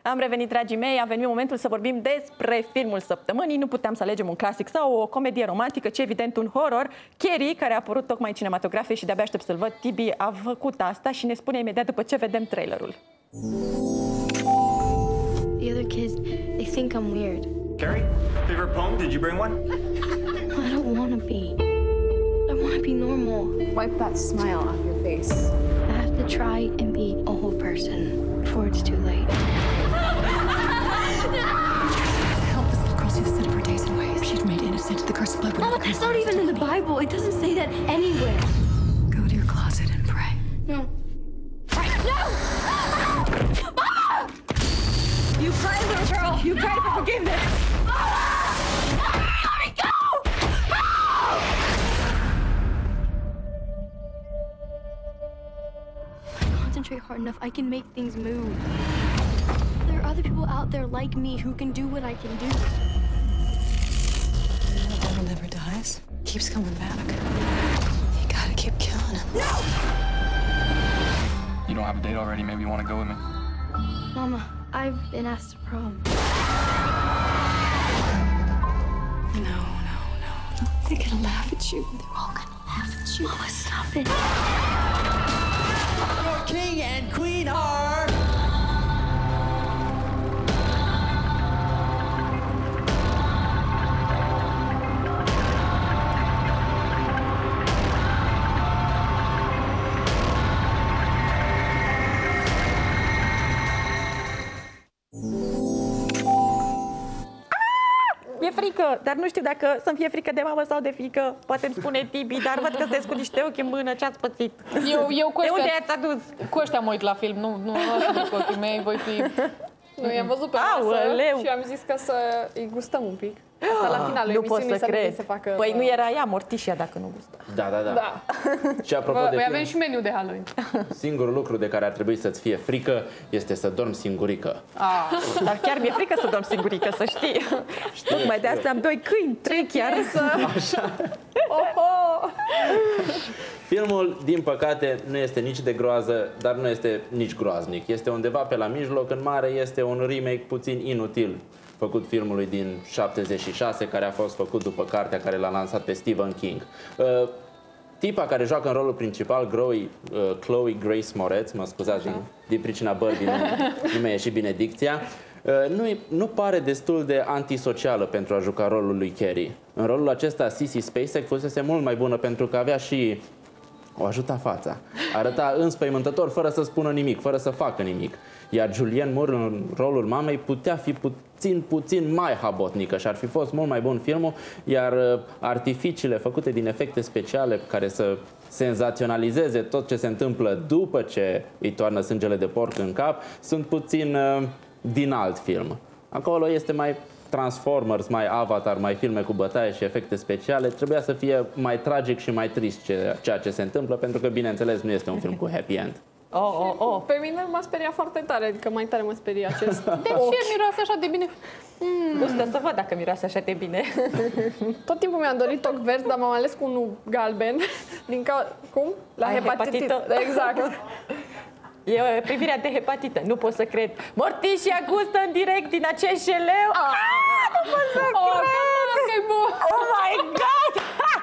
Am revenit, dragii mei, a venit momentul să vorbim despre filmul săptămânii. Nu puteam să alegem un clasic sau o comedie romantică, ci evident un horror. Carrie, care a apărut tocmai în cinematografe și de-abia aștept să-l văd, Tibi a făcut asta și ne spune imediat după ce vedem trailerul. The other kids, they think I'm weird. Carrie, favorite poem? Did you bring one? I don't want to be. I want to be normal. Wipe that smile off your face. I have to try and be a whole person before it's too late. Help this little girl see the sin of her days and ways. She'd made innocent the curse of blood. Mama, that's not even in the Bible. It doesn't say that anywhere. Go to your closet and pray. No. No! Mama! You pray, little girl. You pray for forgiveness. Let me go! If I concentrate hard enough, I can make things move. There are other people out there like me who can do what I can do. The devil never dies. Keeps coming back. You gotta keep killing him. No! You don't have a date already. Maybe you want to go with me. Mama, I've been asked to prom. No. They're gonna laugh at you. They're all gonna laugh at you. Mama, stop it. Your king and queen are... Mi-e frică, dar nu știu dacă să-mi fie frică de mamă sau de fiică. Poate îmi spune Tibi, dar văd că sunteți cu niște ochi în mână. Ce ați pățit? Eu cu De unde ăștia, ați adus? cu ăștia mă uit la film, nu aș cu ochii mei, voi fi... Nu, i-am văzut pe masă și am zis că să îi gustăm un pic. Asta la finalul Nu pot emisiunii să cred. se facă... Păi nu era ea Morticia dacă nu gusta. Da. Și apropo de Voi film, avem și meniu de Halloween. singurul lucru de care ar trebui să-ți fie frică este să dormi singurică. Dar chiar mi-e frică să dorm singurică, să știi. Tocmai de asta am 2 câini, 3 chiar. Filmul, din păcate, nu este nici de groază, dar nu este nici groaznic. Este undeva pe la mijloc, în mare este un remake puțin inutil făcut filmului din 76, care a fost făcut după cartea care l-a lansat pe Stephen King. Tipa care joacă în rolul principal, Chloe Grace Moretz, mă scuzați, din pricina bărbii, nu mi-a ieșit bine dicția, nu pare destul de antisocială pentru a juca rolul lui Carrie. În rolul acesta, Sissy Spacek fusese mult mai bună pentru că avea și o ajuta fața. Arăta înspăimântător fără să spună nimic, fără să facă nimic. Iar Julianne Moore, în rolul mamei, putea fi puțin mai habotnică și ar fi fost mult mai bun filmul, iar artificiile făcute din efecte speciale care să senzaționalizeze tot ce se întâmplă după ce îi toarnă sângele de porc în cap, sunt puțin din alt film. Acolo este mai Transformers, mai Avatar, mai filme cu bătaie și efecte speciale. Trebuia să fie mai tragic și mai trist ceea ce se întâmplă, pentru că, bineînțeles, nu este un film cu happy end. Pe mine m-a speriat foarte tare, adică mai tare mă sperie acest De ce miroase așa de bine? Gustă să văd dacă miroase așa de bine. Tot timpul mi-am dorit ochi verzi, dar m-am ales cu unul galben. Cum? La hepatită. Exact. E privirea de hepatită. Nu pot să cred. Morticia gustă în direct din acest jeleu. Nu pot să cred. Oh my God!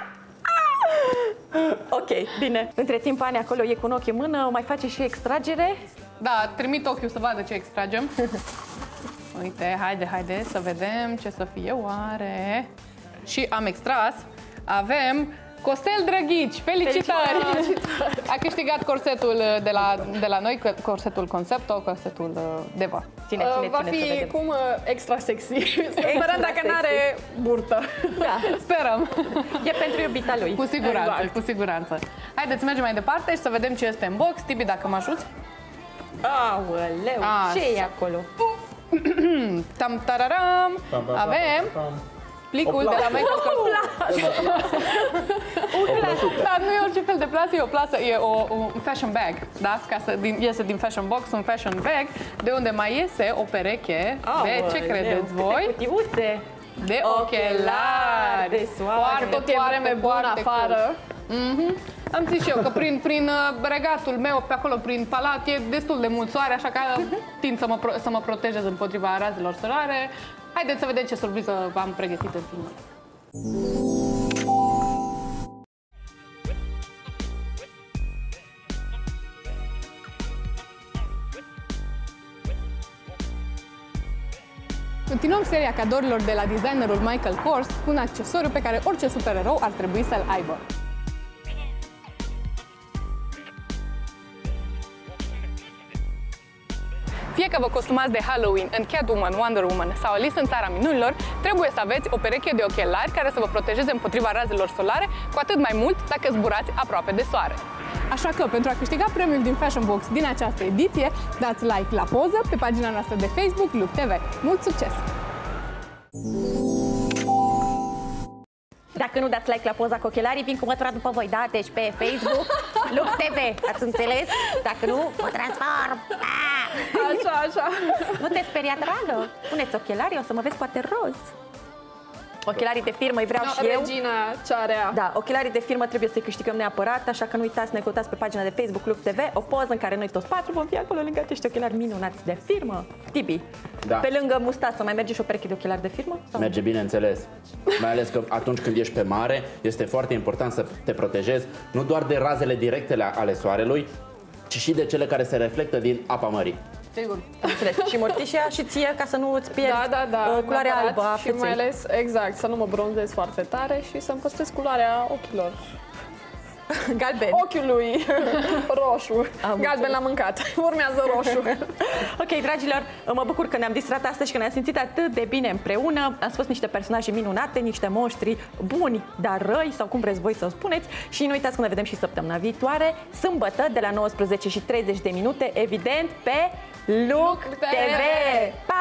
Ok, bine. Între timp, Ani acolo e cu un ochi în mână, mai face și extragere. Da, trimit ochiul să vadă ce extragem. Uite, haide să vedem ce să fie oare. Și am extras. Avem Costel Drăghici, felicitări! A câștigat corsetul de la noi, corsetul Concepto, corsetul Deva. Ține, Va fi cum extra sexy. Sperăm dacă n-are burtă. Da, Sperăm. e pentru iubita lui. Cu siguranță, cu siguranță. Haideți să mergem mai departe și să vedem ce este în box. Tibi, dacă mă ajuți. Aoleu, ce e acolo? Tam tararam. Avem plicul de la Michael Kors. Dar nu e orice fel de plasă, e o plasă, e un fashion bag, da? Iese din fashion box un fashion bag, de unde mai iese o pereche de, ce credeți voi? Cutiuțe. De ochelari. De soare. Foarte, tot e vreme bună afară. Am zis și eu că prin regatul meu, pe acolo, prin palat, e destul de mult soare, așa că tind să mă protejez împotriva razelor solare. Haideți să vedem ce surpriză v-am pregătit în film. Continuăm seria cadourilor de la designerul Michael Kors cu un accesoriu pe care orice supererou ar trebui să-l aibă. Fie că vă costumați de Halloween în Catwoman, Wonder Woman sau Alice în Țara Minunilor, trebuie să aveți o pereche de ochelari care să vă protejeze împotriva razelor solare, cu atât mai mult dacă zburați aproape de soare. Așa că, pentru a câștiga premiul din Fashion Box din această ediție, dați like la poză pe pagina noastră de Facebook, Look TV. Mult succes! Dacă nu dați like la poza cu ochelarii, vin cu mătura după voi, da? Deci pe Facebook, Look TV, ați înțeles? Dacă nu, mă transform! Așa. Nu te speria, dragă? Puneți ochelarii, o să mă vezi poate roz. Ochelarii de firmă îi vreau și eu. Regina Cearea. Da, ochelarii de firmă trebuie să câștigăm neapărat, așa că nu uitați să ne căutați pe pagina de Facebook Look TV, o poză în care noi toți patru vom fi acolo lângă acești ochelari minunați de firmă. Tibi, Da. pe lângă mustață mai merge și o pereche de ochelari de firmă? Sau? Merge, bineînțeles. Mai ales că atunci când ești pe mare, este foarte important să te protejezi nu doar de razele directe ale soarelui, ci și de cele care se reflectă din apa mării. Sigur. Am înțeles. Și mortișia și ție ca să nu îți pierzi Da, culoarea albă a și feței. mai ales, exact, să nu mă bronzez foarte tare și să-mi păstrez culoarea ochilor. Galben. Ochiului roșu. Galben l-am mâncat. Urmează roșu. Ok, dragilor, mă bucur că ne-am distrat astăzi și că ne-am simțit atât de bine împreună. Ați fost niște personaje minunate, niște monștri buni, dar răi, sau cum vreți voi să o spuneți. Și nu uitați că ne vedem și săptămâna viitoare, sâmbătă, de la 19:30 de minute, evident, pe Look TV.